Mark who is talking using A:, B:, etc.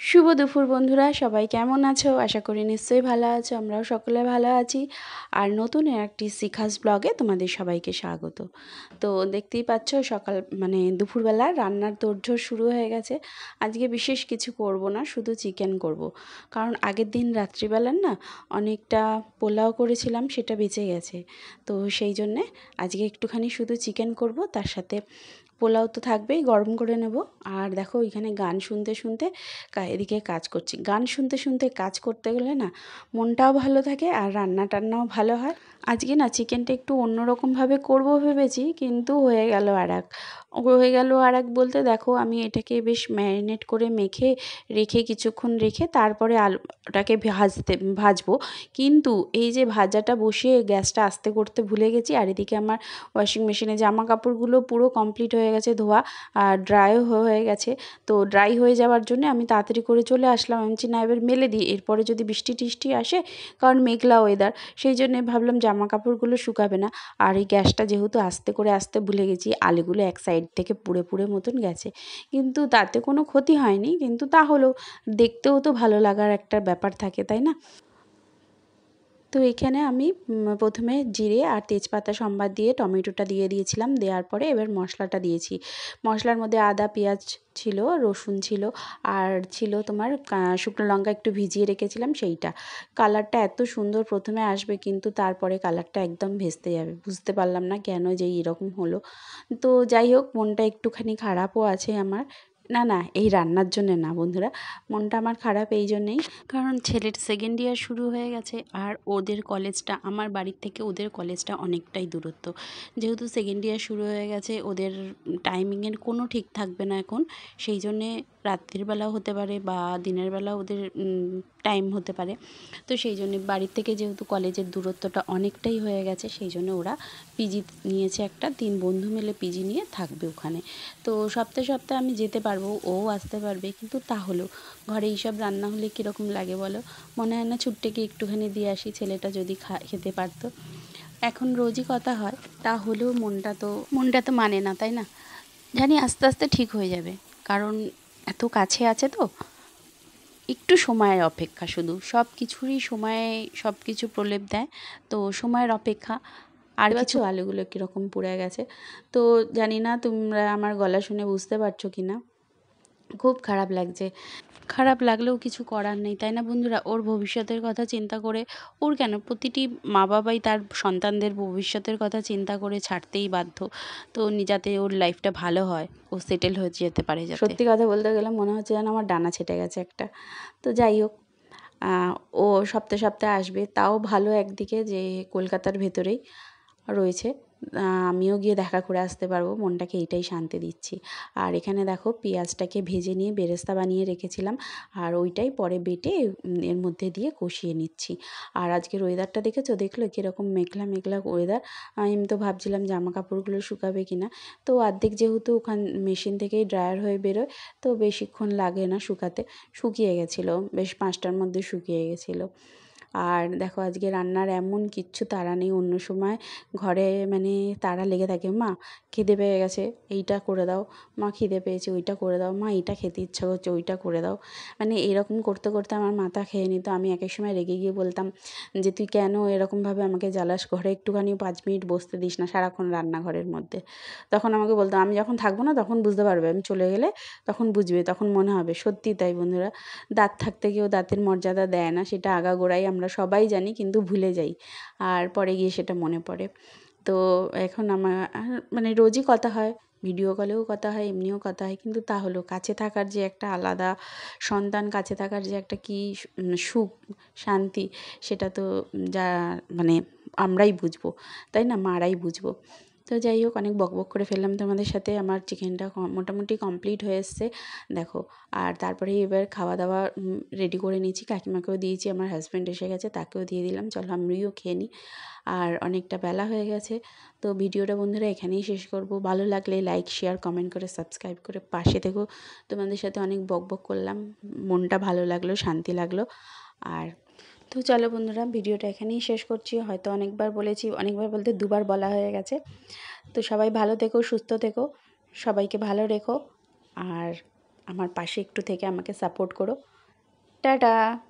A: শুভ দুপুর বন্ধুরা, সবাই কেমন আছো? আশা করি নিশ্চয়ই ভালো আছো। আমরাও সকলে ভালো আছি। আর নতুন একটি শিখাস ব্লগে তোমাদের সবাইকে স্বাগত। তো দেখতেই পাচ্ছ সকাল দুপুরবেলা রান্নার তোড়জোড় শুরু হয়ে গেছে। আজকে বিশেষ কিছু করব না, শুধু চিকেন করব। কারণ আগের দিন রাত্রিবেলার না অনেকটা পোলাও করেছিলাম, সেটা বেঁচে গেছে। তো সেই জন্যে আজকে একটুখানি শুধু চিকেন করব, তার সাথে পোলাও তো থাকবেই, গরম করে নেব। আর দেখো এখানে গান শুনতে শুনতে এদিকে কাজ করছি। গান শুনতে শুনতে কাজ করতে গেলে না মনটাও ভালো থাকে আর রান্না টান্নাও ভালো হয়। আজকে না চিকেনটা একটু অন্যরকমভাবে করব ভেবেছি, কিন্তু হয়ে গেল আর এক বলতে দেখো আমি এটাকে বেশ ম্যারিনেট করে রেখে কিছুক্ষণ রেখে তারপরে আলুটাকে ভাজবো। কিন্তু এই যে ভাজাটা বসিয়ে গ্যাসটা আস্তে করতে ভুলে গেছি। আর এদিকে আমার ওয়াশিং মেশিনে জামা কাপড়গুলো পুরো কমপ্লিট হয়ে গেছে ধোয়া, আর ড্রাইও হয়ে গেছে। তো ড্রাই হয়ে যাওয়ার জন্য আমি তাড়াতাড়ি করে চলে আসলাম। আমি বলছি না, এবার মেলে দিই, এরপরে যদি বৃষ্টি টিষ্টি আসে, কারণ মেঘলা ওয়েদার, সেই জন্যে ভাবলাম জামা কাপড়গুলো শুকাবে না। আর এই গ্যাসটা যেহেতু আস্তে করে আসতে ভুলে গেছি, আলুগুলো এক সাইড থেকে পুড়ে পুড়ে মতন গেছে, কিন্তু তাতে কোনো ক্ষতি হয়নি। কিন্তু তাহলেও দেখতেও তো ভালো লাগার একটা ব্যাপার থাকে, তাই না? তো এখানে আমি প্রথমে জিরে আর তেজপাতা সম্বাদ দিয়ে টমেটোটা দিয়ে দিয়েছিলাম। দেওয়ার পরে এবার মশলাটা দিয়েছি। মশলার মধ্যে আদা পেঁয়াজ ছিল, রসুন ছিল, আর ছিল তোমার শুকনো লঙ্কা একটু ভিজিয়ে রেখেছিলাম সেইটা। কালারটা এত সুন্দর প্রথমে আসবে, কিন্তু তারপরে কালারটা একদম ভেস্তে যাবে। বুঝতে পারলাম না কেন যে এরকম হলো। তো যাই হোক, মনটা একটুখানি খারাপও আছে আমার। না না, এই রান্নার জন্যে না বন্ধুরা, মনটা আমার খারাপ এই জন্যেই, কারণ ছেলের সেকেন্ড ইয়ার শুরু হয়ে গেছে। আর ওদের কলেজটা, আমার বাড়ির থেকে ওদের কলেজটা অনেকটাই দূরত্ব। যেহেতু সেকেন্ড ইয়ার শুরু হয়ে গেছে, ওদের টাইমিংয়ের কোনো ঠিক থাকবে না এখন। সেই জন্যে রাত্রির বেলাও হতে পারে বা দিনের বেলাও ওদের টাইম হতে পারে। তো সেই জন্যে বাড়ির থেকে যেহেতু কলেজের দূরত্বটা অনেকটাই হয়ে গেছে, সেই জন্য ওরা পিজি নিয়েছে একটা, 3 বন্ধু মিলে পিজি নিয়ে থাকবে ওখানে। তো সপ্তাহে সপ্তাহে আমি যেতে পারবো, ও আসতে পারবে, কিন্তু তাহলেও ঘরে এইসব রান্না হলে কীরকম লাগে বলো? মনে হয় না ছুট্টে গিয়ে একটুখানি দিয়ে আসি, ছেলেটা যদি খেতে পারতো। এখন রোজই কথা হয়, তাহলেও মনটা তো মানে না, তাই না? জানি আস্তে আস্তে ঠিক হয়ে যাবে, কারণ এত কাছে আছে তো। একটু সময়ের অপেক্ষা, শুধু সব কিছুরই সময়ে সব কিছু প্রলেপ দেয়। তো সময়ের অপেক্ষা। আর কিছু আলুগুলো কীরকম পুড়ে গেছে। তো জানি না তোমরা আমার গলা শুনে বুঝতে পারছো কি না। খুব খারাপ লাগছে। খারাপ লাগলেও কিছু করার নেই, তাই না বন্ধুরা? ওর ভবিষ্যতের কথা চিন্তা করে, ওর কেন, প্রতিটি মা বাবাই তার সন্তানদের ভবিষ্যতের কথা চিন্তা করে ছাড়তেই বাধ্য। তো যাতে ওর লাইফটা ভালো হয়, ও সেটেল হয়ে যেতে পারে যাতে। সত্যি কথা বলতে গেলে মনে হচ্ছে যেন আমার ডানা ছেঁটে গেছে একটা। তো যাই হোক, ও সপ্তাহে সপ্তাহে আসবে, তাও ভালো একদিকে যে কলকাতার ভেতরেই রয়েছে। আমিও গিয়ে দেখা করে আসতে পারবো, মনটাকে এইটাই শান্তি দিচ্ছি। আর এখানে দেখো পেঁয়াজটাকে ভেজে নিয়ে বেরেস্তা বানিয়ে রেখেছিলাম, আর ওইটাই পরে বেটে এর মধ্যে দিয়ে কষিয়ে নিচ্ছি। আর আজকের ওয়েদারটা দেখলো কীরকম মেঘলা মেঘলা ওয়েদার। আমি তো ভাবছিলাম জামা কাপড়গুলো শুকাবে কি না। তো অর্ধেক যেহেতু মেশিন থেকেই ড্রায়ার হয়ে বেরোয়, তো বেশিক্ষণ লাগে না শুকাতে। শুকিয়ে গেছিলো, বেশ 5টার মধ্যে শুকিয়ে গেছিলো। আর দেখো আজকে রান্নার এমন কিচ্ছু তাড়া নেই। অন্য সময় ঘরে তাড়া লেগে থাকে, মা খিদে পেয়ে গেছে এইটা করে দাও, মা খিদে পেয়েছে ওইটা করে দাও, মা এইটা খেতে ইচ্ছা করছে ওইটা করে দাও। এরকম করতে করতে আমার মাথা খেয়ে নিত। আমি এক এক সময় রেগে গিয়ে বলতাম যে তুই কেন এরকমভাবে আমাকে জ্বালাস, ঘরে একটুখানি 5 মিনিট বসতে দিস না সারাক্ষণ রান্নাঘরের মধ্যে। তখন আমাকে বলতো, আমি যখন থাকবো না তখন বুঝতে পারবে, আমি চলে গেলে তখন বুঝবে, তখন মনে হবে। সত্যি তাই বন্ধুরা, দাঁত থাকতে কেউ দাঁতের মর্যাদা দেয় না, সেটা আগাগোড়াই আমরা সবাই জানি, কিন্তু ভুলে যাই। আর পরে গিয়ে সেটা মনে পড়ে। তো এখন আমার রোজই কথা হয়, ভিডিও কলেও কথা হয়, এমনিও কথা হয়, কিন্তু তাহলেও কাছে থাকার যে একটা আলাদা, সন্তান কাছে থাকার যে একটা কী সুখ শান্তি, সেটা তো যা আমরাই বুঝবো, তাই না? মারাই বুঝবো। তো যাই হোক, অনেক বকবক করে ফেললাম তোমাদের সাথে। আমার চিকেনটা মোটামুটি কমপ্লিট হয়ে এসছে দেখো। আর তারপরে এবার খাওয়া দাওয়া রেডি করে নিয়েছি, কাকিমাকেও দিয়েছি, আমার হাজব্যান্ড এসে গেছে তাকেও দিয়ে দিলাম, চলো আমরাও খেয়ে নিই। আর অনেকটা বেলা হয়ে গেছে। তো ভিডিওটা বন্ধুরা এখানেই শেষ করব। ভালো লাগলে লাইক শেয়ার কমেন্ট করে সাবস্ক্রাইব করে পাশে থেকো। তোমাদের সাথে অনেক বকবক করলাম, মনটা ভালো লাগলো, শান্তি লাগলো। আর তো চলো বন্ধুরা, ভিডিওটা এখানেই শেষ করছি। হয়তো অনেকবার বলেছি, অনেকবার বলতে 2বার বলা হয়ে গেছে। তো সবাই ভালো থেকো, সুস্থ থেকো, সবাইকে ভালো রেখো। আর আমার পাশে একটু থেকে আমাকে সাপোর্ট করো। টাটা।